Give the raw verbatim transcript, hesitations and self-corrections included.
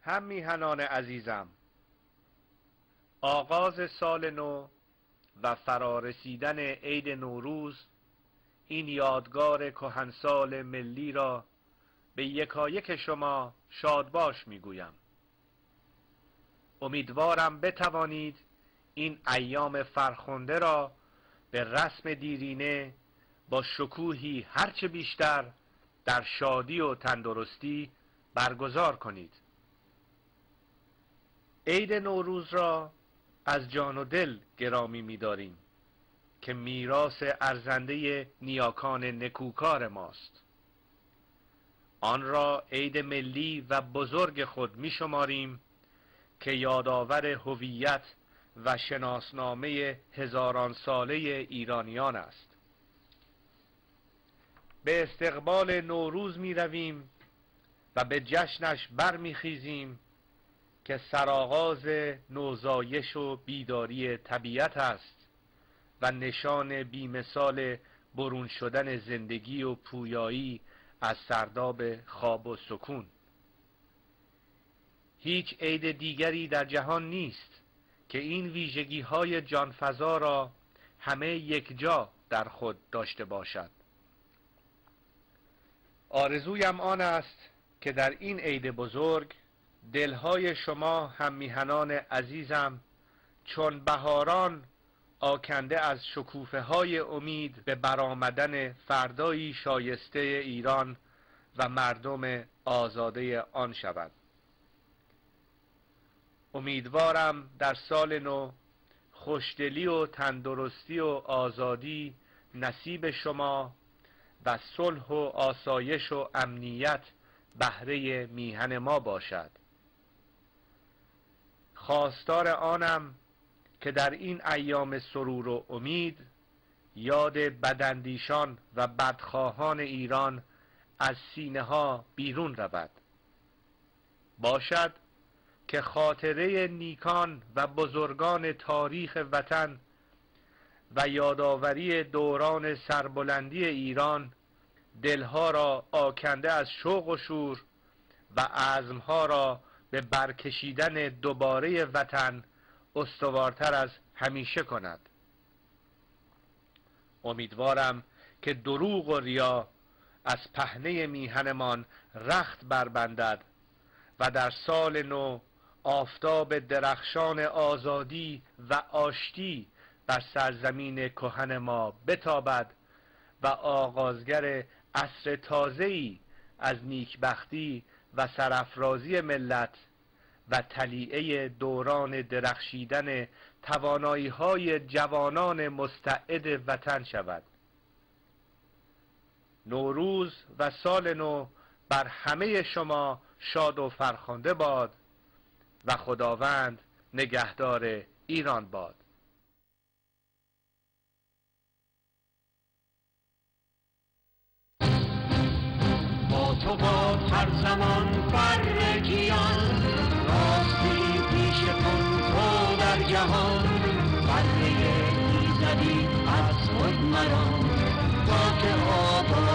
هم میهنان عزیزم، آغاز سال نو و فرارسیدن عید نوروز این یادگار کهنسال ملی را به یکایک شما شادباش میگویم. امیدوارم بتوانید این ایام فرخنده را به رسم دیرینه با شکوهی هرچه بیشتر در شادی و تندرستی برگزار کنید. عید نوروز را از جان و دل گرامی می‌داریم که میراث ارزنده نیاکان نکوکار ماست. آن را عید ملی و بزرگ خود می‌شماریم که یادآور هویت و شناسنامه هزاران ساله ایرانیان است. به استقبال نوروز می رویم و به جشنش برمیخیزیم که سرآغاز نوزایش و بیداری طبیعت است و نشان بیمثال برون شدن زندگی و پویایی از سرداب خواب و سکون. هیچ عید دیگری در جهان نیست که این ویژگی های جانفزا را همه یک جا در خود داشته باشد. آرزویم آن است که در این عید بزرگ دلهای شما هم میهنان عزیزم چون بهاران آکنده از شکوفه های امید به برآمدن فردایی شایسته ایران و مردم آزاده آن شود. امیدوارم در سال نو خوشدلی و تندرستی و آزادی نصیب شما و صلح و آسایش و امنیت بهره میهن ما باشد. خواستار آنم که در این ایام سرور و امید یاد بداندیشان و بدخواهان ایران از سینه ها بیرون رود. باشد که خاطره نیکان و بزرگان تاریخ وطن و یادآوری دوران سربلندی ایران دلها را آکنده از شوق و شور و عزمها را به برکشیدن دوباره وطن استوارتر از همیشه کند. امیدوارم که دروغ و ریا از پهنه میهنمان رخت بربندد و در سال نو آفتاب درخشان آزادی و آشتی بر سرزمین کهن ما بتابد و آغازگر عصر تازه‌ای از نیکبختی و سرافرازی ملت و طلیعه دوران درخشیدن توانایی‌های جوانان مستعد وطن شود. نوروز و سال نو بر همه شما شاد و فرخنده باد و خداوند نگهدار ایران باد. با تو با هر زمان فر کیان راستی پیش کن تو در جهان فره ایزدی از خود مران تا که آباد